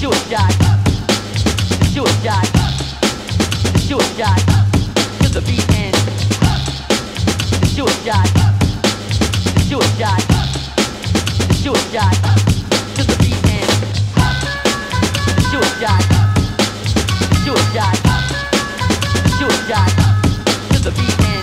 do a shot, do a shot, do a shot to the beat and do a shot, do a shot, do a shot to the beat and do a shot, do a shot, do a shot to the beat and